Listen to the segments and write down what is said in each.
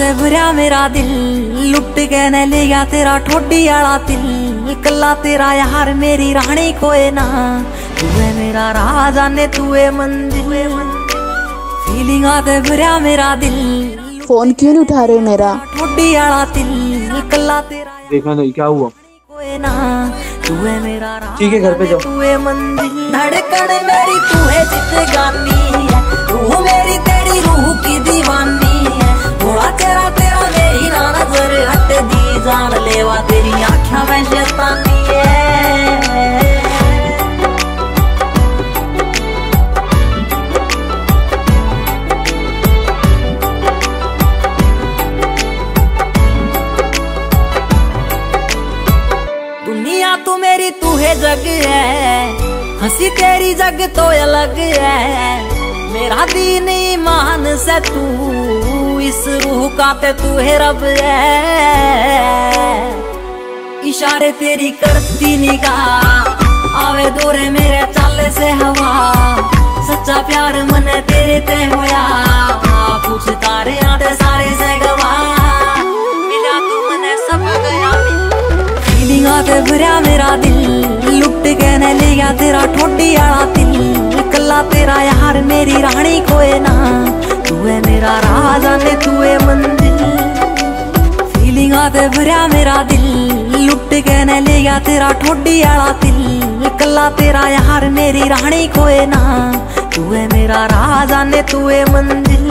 ते भरया मेरा दिल लुट के न ले गया तेरा ठोडी आला दिल। कल्ला तेरा यार मेरी रानी कोई ना, तू है मेरा राजा ने तू है मंदिर। फीलिंग आते भरया मेरा दिल। फोन क्यों नहीं उठा रहे हो मेरा? ठोडी आला दिल कल्ला तेरा देखा नहीं क्या हुआ? कोई ना, तू है मेरा राजा। ठीक है घर पे जाओ। तू है मंदिर धड़कन मेरी, तू है जिंदगानी है, तू मेरी तेरी रूह की दीवानी है। थोड़ा तेरा तेरा मेरी ना नजर हट दी, जान लेवा तेरी आँखें में शैतानी है। दुनिया तू मेरी तू है जग है, हंसी तेरी जग तो अलग है। मेरा दीन ईमान से तू, इस रूह का ते तू है रब है। इशारे तेरी करती निगाह आवे दूरे मेरे चाले से हवा। सच्चा प्यार मन तेरे ते होया, पूछ तारे आते सारे से गवा। मिला तू मने सब गया। फीलिंग आते भरया मेरा दिल लुट के न ले गया तेरा ठोडी आला दिल। कल्ला तेरा यार मेरी रानी कोई ना, तू है मेरा राजा ने तू है मंदिर। फीलिंग आते भरया मेरा दिल लुट के न ले गया तेरा ठोडी आला दिल। कल्ला तेरा यार मेरी रानी कोई ना, तू है मेरा राजा ने तू है मंदिर।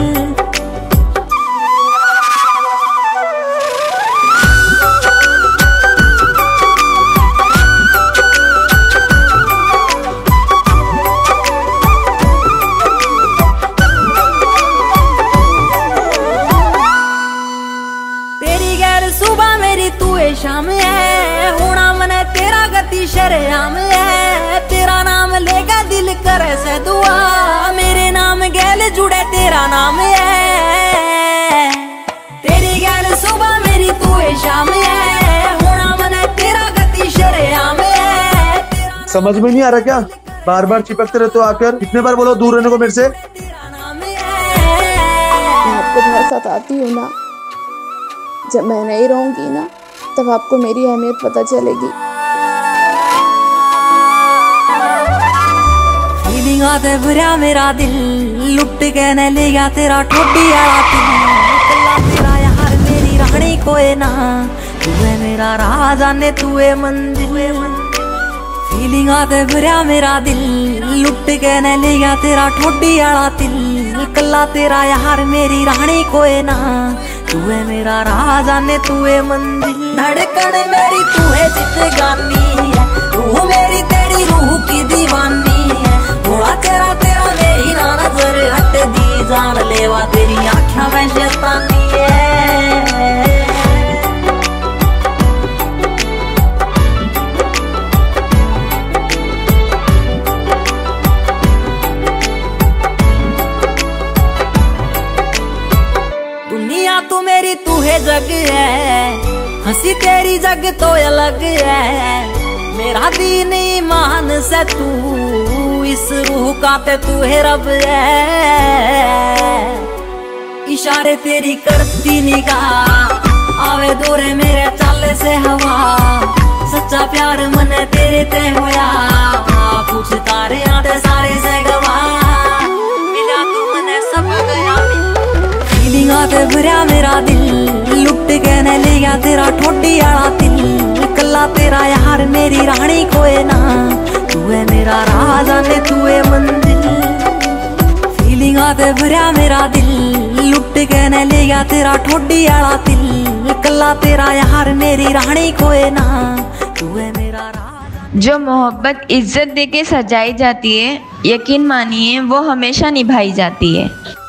सुबह मेरी तू है शाम है, होना मन तेरा गति शरेआम है। तेरा नाम लेगा दिल करे से दुआ, मेरे नाम गैल जुड़े तेरा नाम है। तेरी गैल सुबह मेरी तू है शाम है, होना मन तेरा गति शरेआम है। समझ में नहीं आ रहा क्या? बार बार चिपकते रहते हो आकर। कितने बार बोलो दूर रहने को मेरे से? मैं आपको तुम्हारे साथ आती हूँ ना, जब मैं नहीं रहूंगी ना तब आपको मेरी अहमियत पता चलेगी। फीलिंग आते भरया मेरा दिल लुट के न ले गया तेरा ठोडी आला दिल। कल्ला तेरा यार मेरी रानी कोई ना, तू है मेरा राजा ने तू है मंदिर। फीलिंग आते भरया मेरा दिल लुट के न ले गया तेरा ठोडी आला दिल। कल्ला तेरा यार मेरी रानी कोई ना, तू है मेरा राजा ने तू है मंदिर। धड़कन मेरी तू है जिंदगानी है, तू मेरी तेरी रूह की दीवानी है। थोड़ा तेरा तेरा मेरी ना नजर हट दी, जान लेवा तेरी आँखें में शैतानी है। दुनिया तू मेरी तू है जग है, हंसी तेरी जग तो अलग है। मेरा दीन ईमान से तू, इस रूह का ते तू है रब है। इशारे तेरी करती निगाह आवे दूरे मेरे चाले से हवा। सच्चा प्यार मन तेरे ते होया, पूछ तारे आते सारे से गवा। मिला तू मने सब गया। फीलिंग आते भरया मेरा दिल लुट के न ले गया तेरा ठोडी आला दिल। कल्ला तेरा यार मेरी रानी कोई ना, तू है मेरा राजा ने तू है मंदिर। फीलिंग आते भरया मेरा दिल लुट के न ले गया तेरा ठोडी आला दिल। कल्ला तेरा यार मेरी रानी कोई ना, तू है मेरा राजा। जो मोहब्बत इज्जत देके सजाई जाती है, यकीन मानिए वो हमेशा निभाई जाती है।